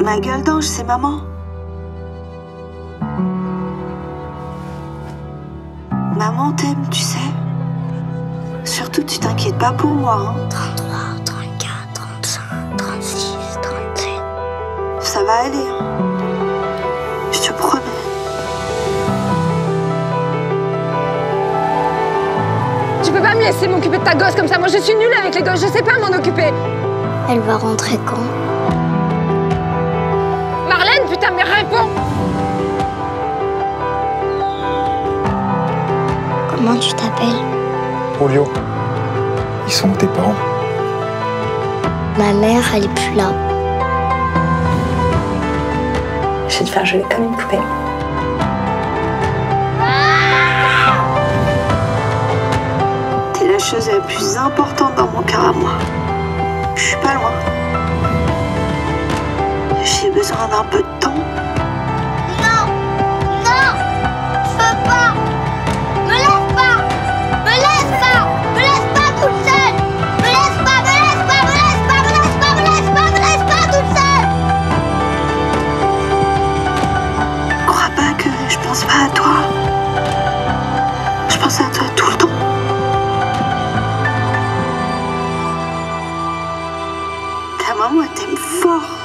Ma gueule d'ange, c'est maman. Maman t'aime, tu sais. Surtout, tu t'inquiètes pas pour moi, hein. 33, 34, 35, 36, 37... Ça va aller, hein. Je te promets. Tu peux pas me laisser m'occuper de ta gosse comme ça. Moi, je suis nulle avec les gosses. Je sais pas m'en occuper. Elle va rentrer quand? Marlène, putain, mais réponds! Comment tu t'appelles? Olio. Ils sont où tes parents? Ma mère, elle est plus là. Je vais te faire jouer comme une poupée. T'es la chose la plus importante dans mon cœur à moi. Je suis pas loin. J'ai besoin d'un peu de temps. Non! Non! Je veux pas! Me laisse pas! Me laisse pas! Me laisse pas toute seule! Me laisse pas! Me laisse pas! Me laisse pas! Me laisse pas! Me laisse pas! Me laisse pas toute seule! Crois pas que je pense pas à toi. Je pense à toi tout le temps. Ta maman, elle t'aime fort.